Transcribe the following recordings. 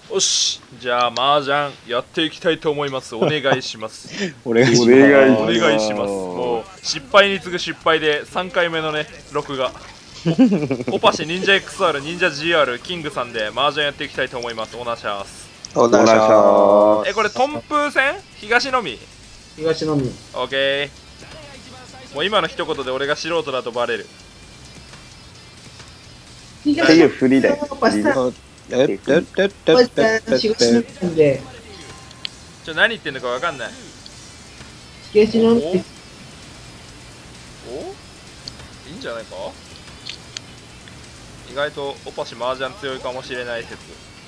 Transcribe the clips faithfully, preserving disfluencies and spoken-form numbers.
よし、じゃあ麻雀やっていきたいと思います。お願いしますお願いします。 お願いします。もう失敗に次ぐ失敗でさんかいめのね録画オパシ忍者 エックスアール 忍者 ジーアール キングさんで麻雀やっていきたいと思います。お願いします。 お願いします。 え、これトンプ戦東のみ東のみ。 オッケー。もう今の一言で俺が素人だとバレる。 東いう振りだよ。 パスタえっとっとっとパスっとっタ東のみでちょ、何言ってんのかわかんない。 東のみ。 おお、いいんじゃないか。意外とオパシ麻雀強いかもしれない説。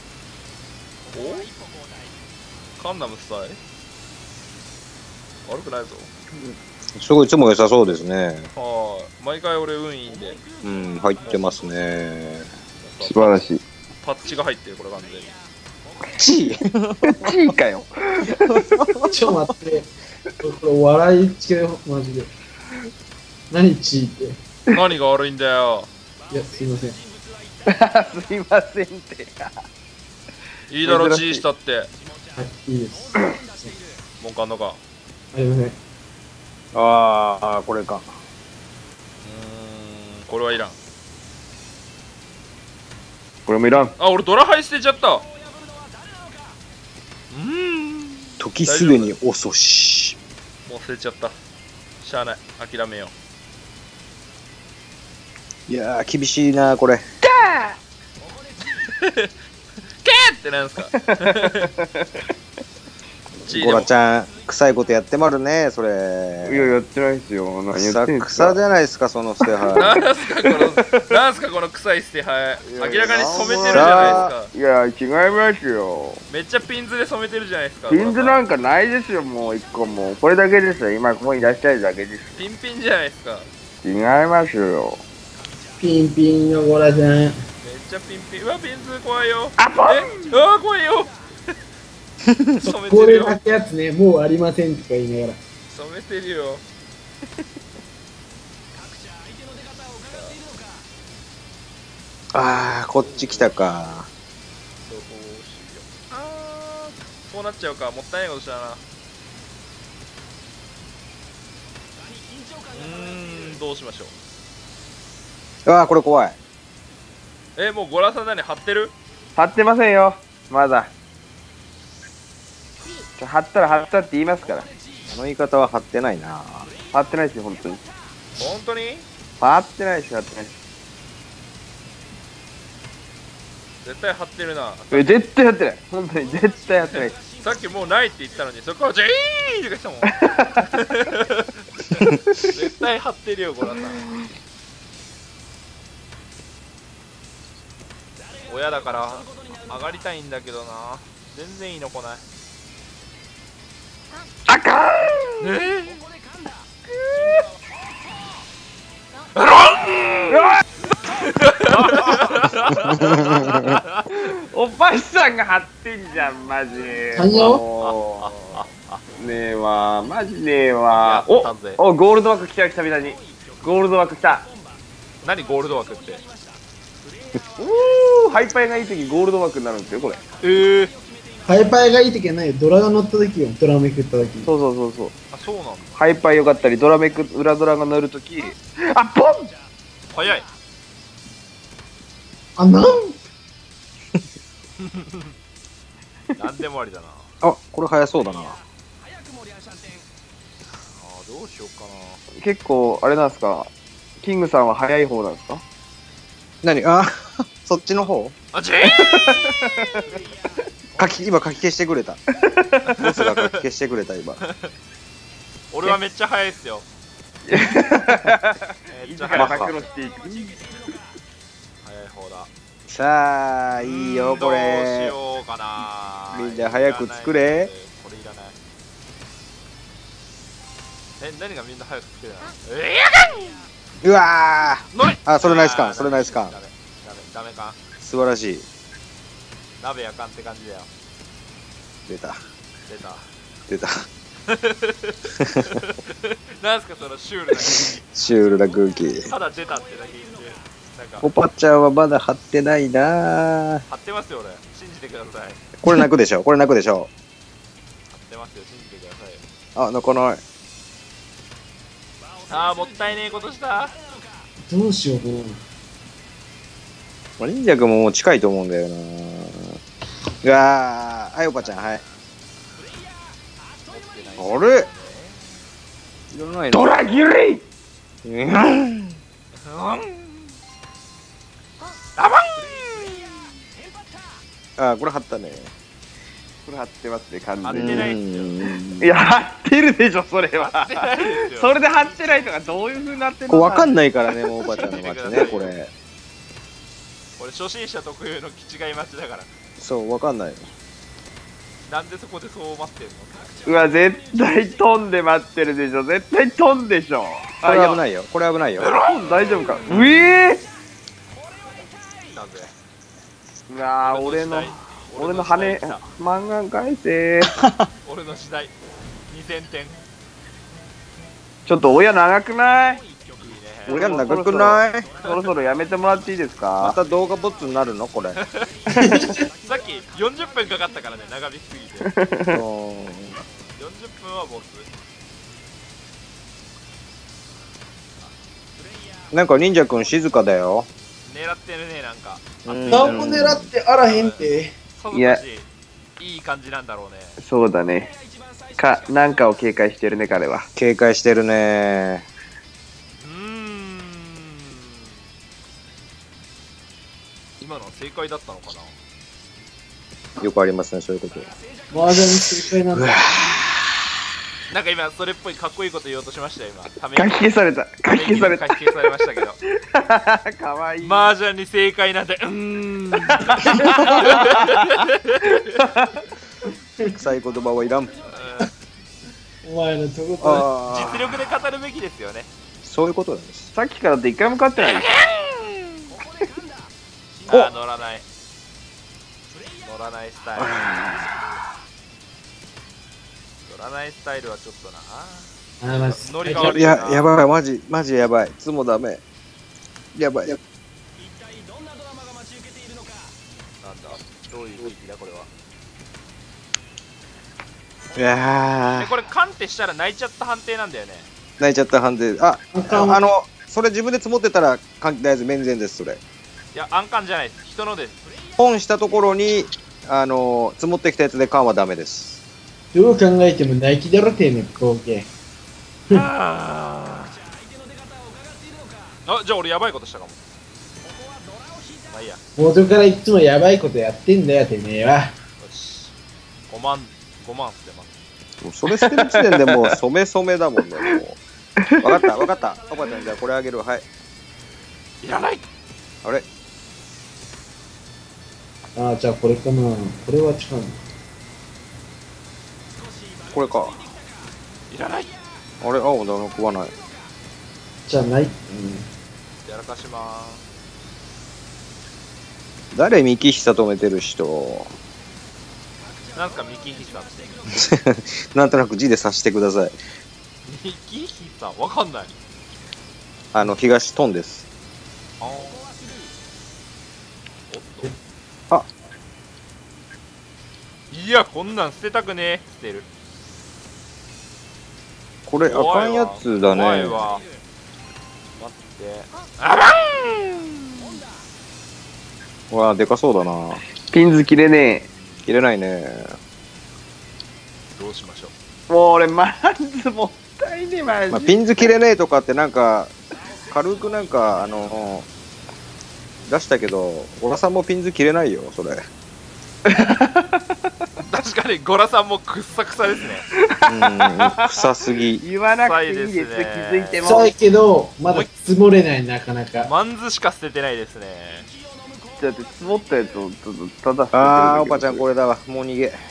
おカンナムスタイ悪くないぞ。 すごいいつも良さそうですね。 はい、毎回俺運いいんで。 うん、入ってますね。 素晴らしい。 パッチが入ってる、これ完全に。 チーチーかよ。 ちょっと待って。これ笑いちけよ、マジで。何チーって。 何が悪いんだよ。 いや、すいません。 すいませんって。 いいだろ、チーしたって。 はい、いいです。 もうかんのか。 ありません。 ああ、これか。 うーん、これはいらん。 これもいらん。 あ、俺ドラハイ捨てちゃった。うーん、 時すでに遅し。 もう捨てちゃった。しゃあない、諦めよう。 いやー、厳しいな、これ。 ケーってなんすか。 ゴラちゃん、臭いことやってまるね、そいや、 れ。 やってないですよ。何言ってんすか。 草じゃないですか、その捨ては。 なんすかこの、なんすかこの臭い捨てはい。明らかに染めてるじゃないですか。 いや、違いますよ。 めっちゃピンズで染めてるじゃないですか。 ピンズなんかないですよ、もう一個も。これだけですよ。今ここに出したいだけです。 ピンピンじゃないですか。 違いますよ。 ピンピンのゴラちゃん。 めっちゃピンピン。うわ、ピンズ怖いよ。 あ、ポンえ、うわ、怖いよ。染めてるよ。 これだけやつね、もうありませんとか言いながら。 染めてるよ。 あー、こっち来たか。 どうしよう。あー、こうなっちゃうか。もったいないことしたな。うーん、どうしましょう。 あー、これ怖い。 え、もうゴラさん何貼ってる？ 貼ってませんよ。まだ。貼ったら貼ったって言いますから。 あの言い方は貼ってないな。 貼ってないですよ、本当に。 本当に？ 貼ってないですよ、貼ってないです。 絶対貼ってるな。 え、絶対貼ってない。本当に絶対貼ってないです。 さっきもうないって言ったのに、そこからジーンとかしたもん。絶対貼ってるよ、ゴラさん。親だから上がりたいんだけどな。全然いいの来ない。 あかんえー、 おばさんが貼ってんじゃん、マジ。 何をもうねえわ、マジねえわ。 やったぜお、お、ゴールド枠来た、久々に。ゴールド枠来た。 何ゴールド枠って。 うー、ハイパイがいい時ゴールド枠になるんですよ、これ。 えー、 ハイパイがいい時はないよ。ドラが乗った時よ。ドラめくった時。 そうそうそうそう。 あ、そうなんだ。 ハイパイよかったり、ドラメク、裏ドラが乗るとき、あ、ポン早い。 あ、なんなんでもありだな。 あ、これ早そうだな。 あー、どうしようかな。 結構、あれなんですか、キングさんは早い方なんですか？ 何あそっちの方あ、ジーン書き、今書き消してくれた。ボスが書き消してくれた、今。 俺はめっちゃ早いっすよ。めっちゃから早い。 暴露していく。 早い方だ。 さあ、いいよ、こどうしれ。 ようかな。 みんな早く作れ。 これいらない。え、何がみんな早く作れないの？えうわー、のれーあ、それナイス感、それナイス感。 ダメ、ダメ、ダメか。 素晴らしい。 鍋やかんって感じだよ。 出た。 出た。 出た。 なんすかそのシュールな空気。 シュールな空気。 ただ出たってだけ言って。 なんかおぱちゃんはまだ張ってないな。 張ってますよ俺、信じてください。 これ泣くでしょ、これ泣くでしょ。 張ってますよ、信じてくださいよ。 あ、泣かない。 あーもったいねえことした。 どうしようかな。 まあ忍者くんももう近いと思うんだよな。うわー、はい、おぱちゃん、はい。あれいらないのドラギリうんうんあばんあ、これ貼ったね。 これ貼ってますね、完貼っ全に。 てないっすよ。 うんいや、貼ってるでしょ、それは。 貼ってないですよ。 それで貼ってないとかどういう風になってるこれのわかんないからね、もうおばちゃんの待ちね、これ。 俺初心者特有の気違い待ちだから。 そう、わかんない。 なんでそこでそう待ってんの。 うわ、絶対飛んで待ってるでしょ。絶対飛んでしょ。 これ危い。 ないよ、これ危ないよ。 大丈夫か。うえなんでーうわー、俺の、俺の羽、漫画返せー。 俺の時代にせんてん。いいね。 ちょっと親長くない俺が長くないそろそろやめてもらっていいですまか。 た動画ボツになるのこれ。 さっきよんじゅっぷんかかったからね、長引きすぎて。よんじゅっうんぷんはボス。 なんか忍者くん静かだよ。 狙ってるね、なんか。 うん何も狙ってあらへんって。 さぞかしいい感じなんだろうね。 そうだね。か、なんかを警戒してるね、彼は。 警戒してるね。 うーん。今のは正解だったのかな。 よくありますね、そういうこと。 麻雀に正解なんだ。 なんか今それっぽいかっこいいこと言おうとしましたよ、今。ため書き消された。書き消された。 書き消されましたけど。 かわいい。 麻雀に正解なんて、うーん。 臭い言葉はいらん。 お前のとことあ実力で語るべきですよね。 そういうことなんです。 さっきからって一回も勝ってない。 あー、乗らない。乗らないスタイル。乗らないスタイルはちょっとな。 あー、まずノリが悪いいや、やばい、マジ、マジやばい。いつもダメ。やばい。 なんだ、どういう雰囲気だこれは。 いやでこれカンってしたら泣いちゃった判定なんだよね。 ー、泣いちゃった判定。あ、 あかんあの、それ自分で積もってたら、関係ないです。面前です、それ。 いや、アンカンじゃないです、人のです。 ポンしたところに、あの、積もってきたやつで缶はダメです。 どう考えてもナイキだろてめえ、合計。 ああ、じゃあ俺やばいことしたかも。まあいいや。よ元からいつもやばいことやってんだよ、てめえは。 し。ごまん、ごまん捨てます。 もうそれ捨てる時点でもう染め染めだもんね、もう。わかった、わかった。おばちゃん、じゃあこれあげる。はい。 いらない。 あれああ、じゃあこれかな。これは違うな。 これか。 いらない。 あれ青だな、食わない。 じゃあない。うん。 やらかしま誰幹久止めてる人。 ーす。なんすか、ミキヒサって。 なんとなく字で察してください。 ミキヒサわかんない。 あの、東トンです。 あーおっあと。いや、こんなん捨てたくねえ。捨てる。 これ、あかんやつだね。 怖いわ。待って。あらん。 わあ、でかそうだな。 ピンズ切れね切れないね。 どうしましょう。 え。もう俺、マンズもったいねえ、マジ。 まあ、ピンズ切れねえとかってなんか、軽くなんか、あの、出したけど、小田さんもピンズ切れないよ、それ。 確かにゴラさんもくっさくさですね。 うん、臭すぎ。 言わなくていいです、気臭いですねづいても。 臭いけど、まだ積もれない、なかなか。 マンズしか捨ててないですね。 だって積もったやつをちょっとただあー、おばちゃんこれだわ。もう逃げ。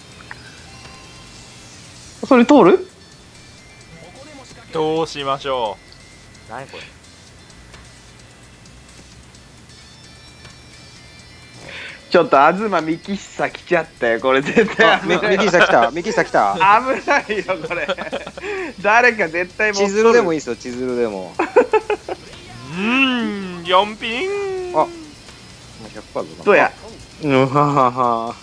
それ通る？ どうしましょう。何これ。 ちょっと東幹久来ちゃったよ、これ絶対あ、ミミキサ来た。ミキサ来た。 危ないよ、これ。誰か絶対持っとる千鶴でもいいですよ、千鶴でも。 うーん、 ギョンピン。 あ、もうひゃくパーセントどうや。 うんははは。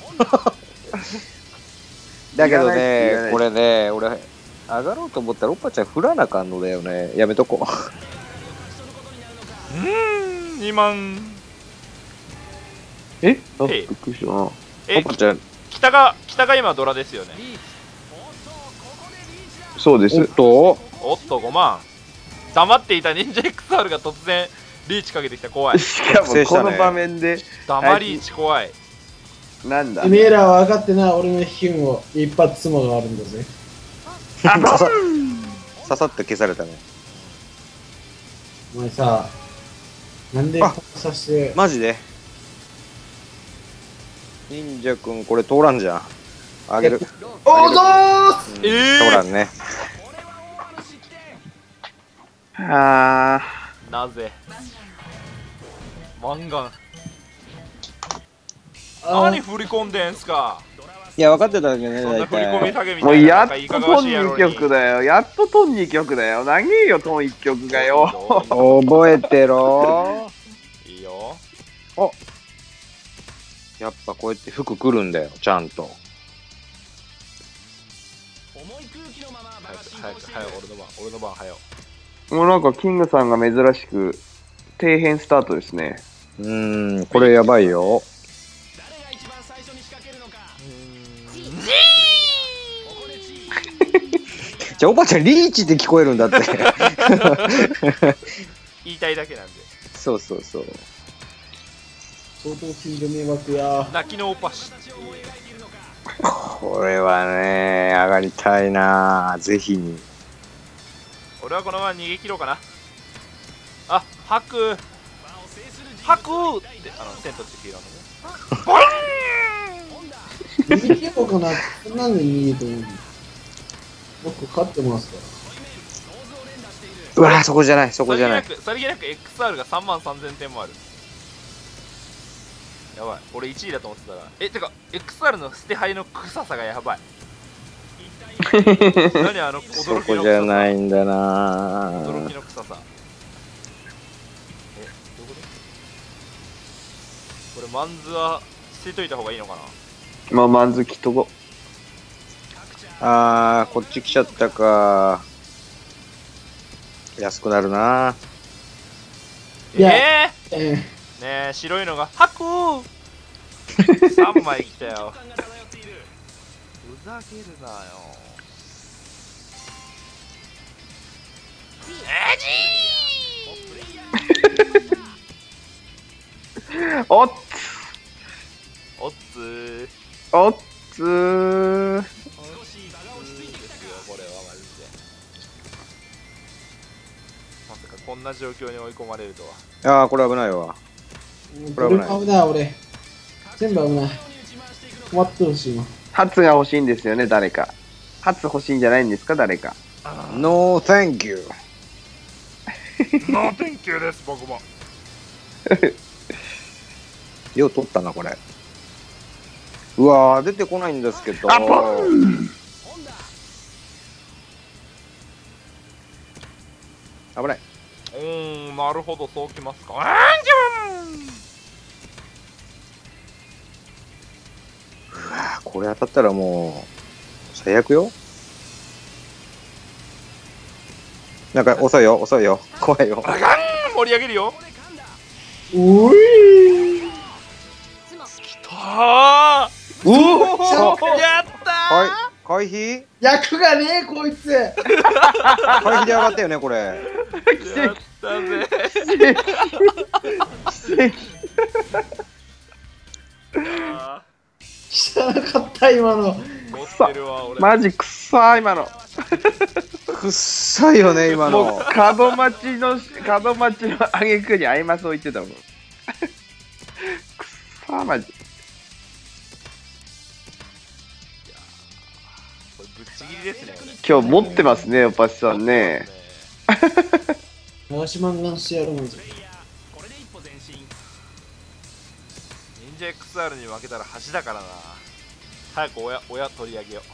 だけどね、これね、俺、上がろうと思ったら、おっぱちゃん振らなあかんのだよね。やめとこうーん、にまん。 えあ、 ええびっくりしたな。 う。おえっ、ぱちゃん、 北が、北が今ドラですよね。 そうですおっ。と、 おっと、ごまん。黙っていた忍者 エックスアール が突然、リーチかけてきた。怖い。 しかもこの場面で、 黙りーチ怖い。 なんだてめえらは分かってな、俺のヒュンを一発相撲があるんだぜ。 刺さ刺さって消されたね。 お前さ、なんでこうさして、 マジで忍者くん、これ通らんじゃん。あげる。 おーぞーうんえー通らんね。 あなぜマンガン。 あ何振り込んでんすか。 いや、分かってたけどね、 そんな大振り込み体。 下げみーもたいな。 うやっとなんかいかがわトンしいやろに曲だよ。やっとトンに曲だよ。長えよ、トンいっきょくがよ。 覚えてろ。 いいよ。 やっぱこうやって服来るんだよ、ちゃんと。 早く、早く、早く、俺の番、俺の番、早く。 もうなんかキングさんが珍しく、底辺スタートですね。 うーん、これやばいよ。じゃあ、おばちゃん、リーチって聞こえるんだって。 言いたいだけなんで。 そうそうそう。 相当近所迷惑や。 泣きのおパシ。 これはね、上がりたいな、ぜひに。 俺はこのまま逃げ切ろうかな。あ、吐く。吐くって、あの、千と千尋のね。ボイーン。 逃げ切ろうかな。なんで逃げてるの？僕勝ってますかうわー、そこじゃない、そこじゃない。 さりげなく、さりげなく エックスアール がさんまんさんぜんてんもある。やばい、俺いちいだと思ってたら。え、てか、エックスアール の捨て牌の臭さがやばい。何あの驚きの臭さ。 そこじゃないんだな。 驚きの臭さ。え、どういうことこれ、マンズは捨てといた方がいいのかな。 まあ、まずきっとこ。 あー、こっち来ちゃったか。安くなるな。 いやええー、ねえ、白いのが、吐くーさんまい来たよ。ふざけるなよ。えじおっつおっつー。 おっつー。 おっつーですよ、これはマジで。まさかこんな状況に追い込まれるとは。 あー、これ危ないわ。 ー、 これ危ないどれも危ない、俺。全部危ない。困ってほしいな。 ハツが欲しいんですよね、誰か。ハツ欲しいんじゃないんですか、誰か。 ノー、サンキュー。 ノーテンキューです、僕も。 よう取ったな、これ。うわー、出てこないんですけど。 あポン危ない。 うーん、なるほど、そうきますか。あーんじうわー、これ当たったらもう、最悪よ。なんか遅いよ、遅いよ。怖いよ。 ゃんあがん盛り上げるよ。 おいきたーうおやったはい、回避役がねえ、こいつ。 回避で上がったよね、これ。 ーやったぜあ汚かった、今の。 ー持ってるわ、俺。 マジくっさー、今の。 くっさいよね、今もうの。 角待ちの角待ちの挙句にアイマスを言ってたもん。くっさーマジ。 これぶっちぎりですね。 今日持ってますね、おぱしさんね。 流し漫画してやるもんぜ。 忍者 エックスアール に負けたら恥だからな。早く親、親取り上げよう。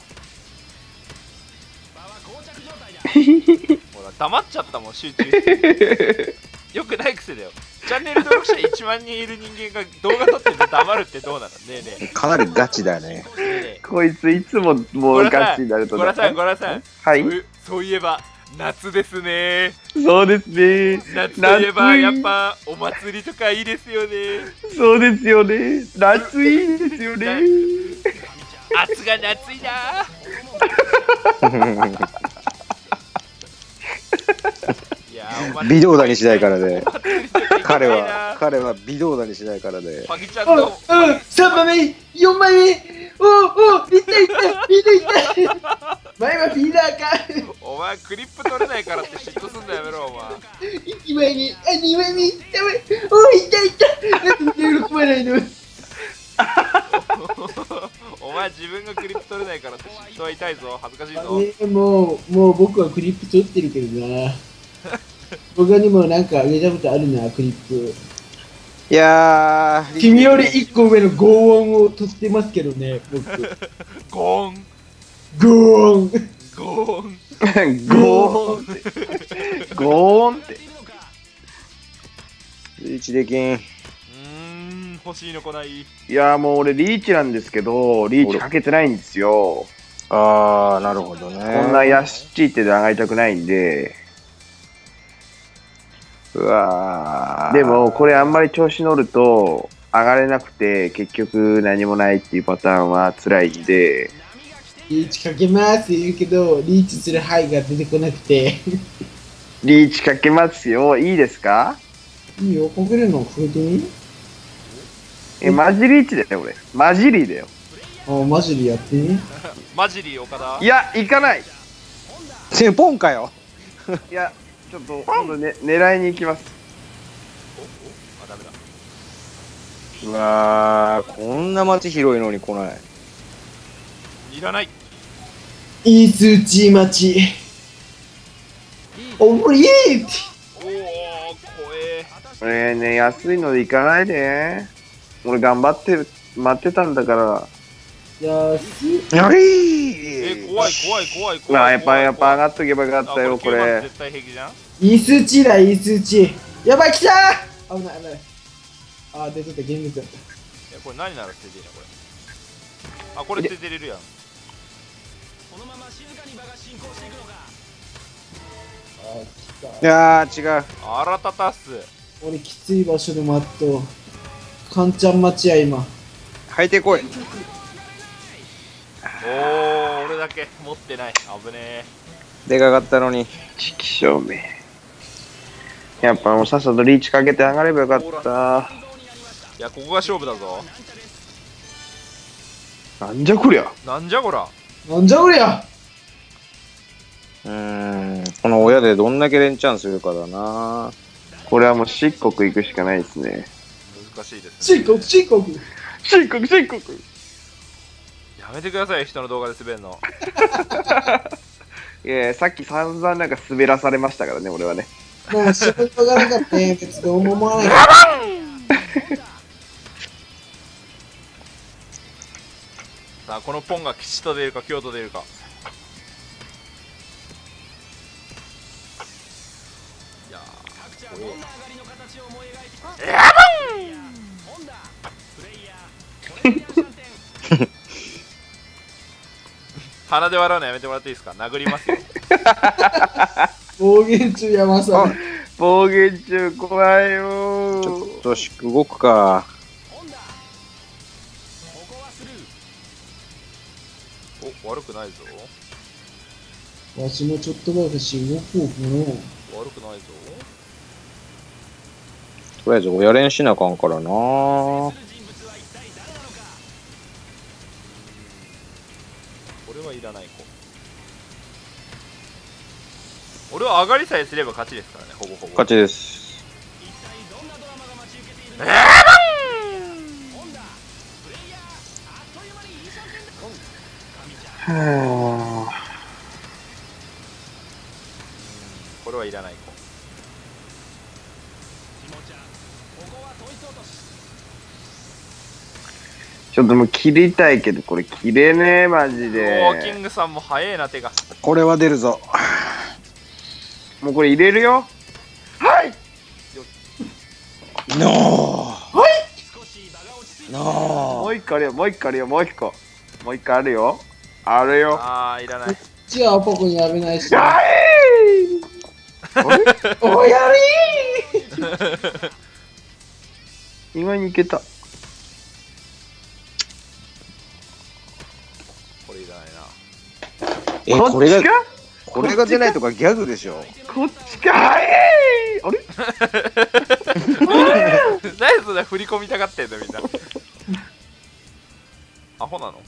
ほら、黙っちゃったもん、集中して。よくない癖だよ。 チャンネル登録者いちまんにんいる人間が動画撮ってて黙るってどうなの？ねえねえ。 かなりガチだね。 ねえねえこいついつももうガチになるとゴラさん、ゴラさん。 はいそういそういえば、夏ですね。 そうですね。 夏といえば、 夏いいやっぱ、お祭りとかいいですよね。 そうですよね。夏いいですよね。 夏が夏いな。いやー、お祭り微動だにしないからね。 お祭りとか行きたいな彼は、彼は微動だにしないからね。 パギちゃんおと、 うん、さんばんめ、よんばんめ、おお、痛い痛い、痛い痛い。前はピーラーか。 お前クリップ取れないからって嫉妬すんのやめろ、お前。 いちまいめ、あ、にまいめ、やばい、お痛い痛い。なんで喜ばないの？ お前自分がクリップ取れないからって嫉妬は痛いぞ、恥ずかしいぞ。 えもう、もう僕はクリップ取ってるけどな。他にもなんかあげたことあるな、クリップ。 いやー、 君より一個上のゴーンを取ってますけどね、僕。 ゴーン、 ゴーン。 ゴーン。 ゴーンって。ゴーンって。 リーチできん。 うーん、欲しいの来ない。 いやーもう俺リーチなんですけど、リーチかけてないんですよ。 あー、なるほどね。 こんな安っちいってで上がりたくないんで。 うわー。 でもこれあんまり調子乗ると上がれなくて結局何もないっていうパターンは辛いんで。 リーチかけますって言うけど、リーチする範囲が出てこなくて。 リーチかけますよ。いいですか？ いいよ、かけるのかけてみ？ え、マジリーチだよ俺。マジリーだよ。 あ、マジでやってみ？ マジリー岡田。 いや、行かない。 セポンかよ。 いや、ちょっと今度ね、狙いに行きます。 あ、ダメだ。 うわー、こんな街広いのに来ない。 いらない。 いい数値待ち。おもりーって。 おお、怖え。 俺ね、安いので行かないで。俺頑張ってる、待ってたんだから。 安い。 やえ、 りー。 怖い怖い怖い怖い。 まあ、やっぱ、やっぱ上がっっとけばよかったよ、これ。 絶対平気じゃん。 いい数値だ、いい数値。やばい、来たー。危ない、危ない。あー、出とった、現実だった。 え、これ何なら捨てていいのこれ。あ、これ捨ててれるやん。 あー、来た。 いやー、違う。 あらたたっす。 俺、きつい場所で待っと。カンちゃん待ちや、今。 履いてこい。 おお、俺だけ持ってない。危ねえ。 でかかったのに。 チキショーめ。やっぱもうさっさとリーチかけて上がればよかった。 いや、ここが勝負だぞ。 なんじゃこりゃ。 なんじゃこら。 なんじゃこりゃ。 うーん、この親でどんだけ連チャンするかだな。 これはもう漆黒行くしかないですね。 難しいです。 申告、申告。 漆黒、漆黒。 やめてください、人の動画で滑るの。 いや、さっき散々なんか滑らされましたからね、俺はね。 まあ、仕事がなかったね。別にどうも思わない。 さあ、このポンが吉と出るか京と出るか。いやー、怖え。やばん鼻で笑うのやめてもらっていいですか？殴りますよ。 暴言中山さん。 暴言中怖いよー。 ちょっとし動くか。 お、悪くないぞ。 わしもちょっとばかし動こうかな。 悪くないぞ。 とりあえず親練しなあかんからな。 これはいらない子。俺は上がりさえすれば勝ちですからね、ほぼほぼ。 勝ちです。 えーはこれはいらない子。 ちょっともう切りたいけど、これ切れねえ、マジおー、キで。 ングさんも早いな、手が。 これは出るぞ。 もうこれ入れるよ。はい。 ノーはいノもう一個あるよ、もう一個あるよ、もう一個。もう一個あるよ。あるよ。 ああいらない。 こっちはアポコに危ないし。 あいおやり意外にいけた。 これいらないな。 ーえ、これがこっちか、 これが出ないとかギャグでしょ。 こっちか、はいあれ何それ振り込みたがってんのみんな。アホなの？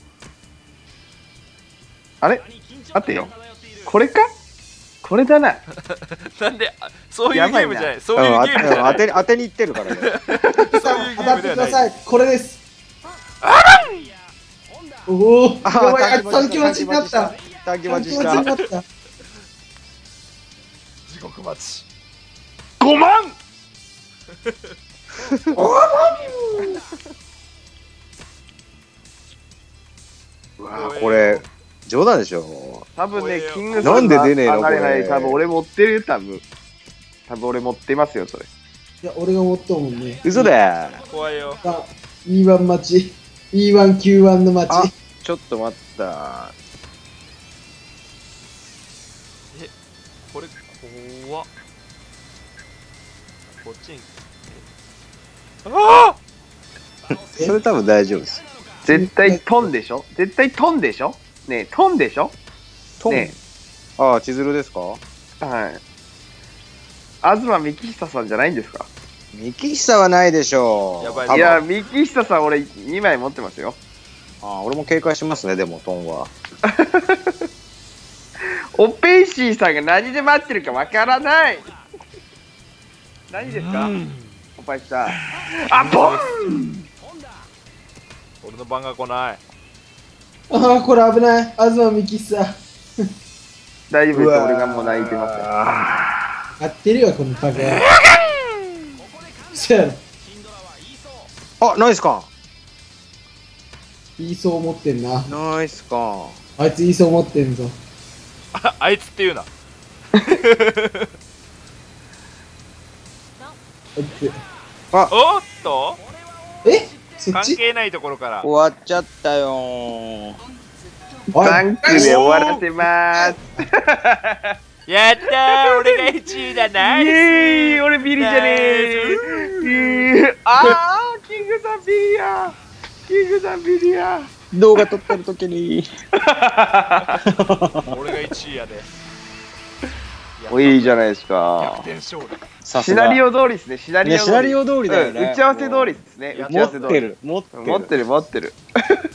あれ待ってよ。これかこれだな。 なんであそういうゲームじゃない。そういううんゲームじゃない。 当て当てにいってるからね。 そういうゲ当たーってムではない。 ください。これです。おお、 あやばい、あーいつ短期待ちになった。 短期短期待ちした。 待ちになった。 地獄待ち。 ごまんうわーこれ冗談でしょ。 多分ねこれ、 キングなんで出ねえの上がれない。 これ多分俺持ってるよ、多分。多分俺持ってますよ、それ。 いや、俺が持っとうもんね。 嘘だよ。 怖いよ。 あ イーワン 待ち。イーワンキューワン の待あち。 ちょっと待った。 これ怖っ。こっちに。あえそれ多分大丈夫です。 絶対トンでしょ絶対トンでしょねえ、トンでしょトン。 ねああ、千鶴ですか？ え。はい。東幹久さんじゃないんですか？ 三木久はないでしょう。 やばい多分いや、幹久さん俺にまい持ってますよ。 ああ、俺も警戒しますね、でも、トンは。 オペイシーさんが何で待ってるかわからない。何ですかオペイシーさん。あ、ボン俺の番が来ない。 ああ、これ危ない。東幹久。 大丈夫です。俺がもう泣いてますよ。 合ってるよ、このバカ。そやろ。 あ、ナイスか。 イーソー持ってんな。 ナイスか。 あいつイーソー持ってんぞ。 ああいつって言うな。 あいつおっとえそっ関ち係ないところから。 終わっちゃったよー。 おいタンクで終わらせまーす。 やったー俺がいちいだなイエーイ俺ビリじゃねーイエーイあーキングさんビリやキングさんビリや動画撮ってる時に。 俺がいちいやで。 おいいじゃないです逆か。 転勝利。 さすが。 シナリオ通りですね、シナリオね、シナリオ通りだよね。 うん打ち合わせ通りですね、 や打ち合わせ通り。 持ってる、持ってる。 持ってる持ってる。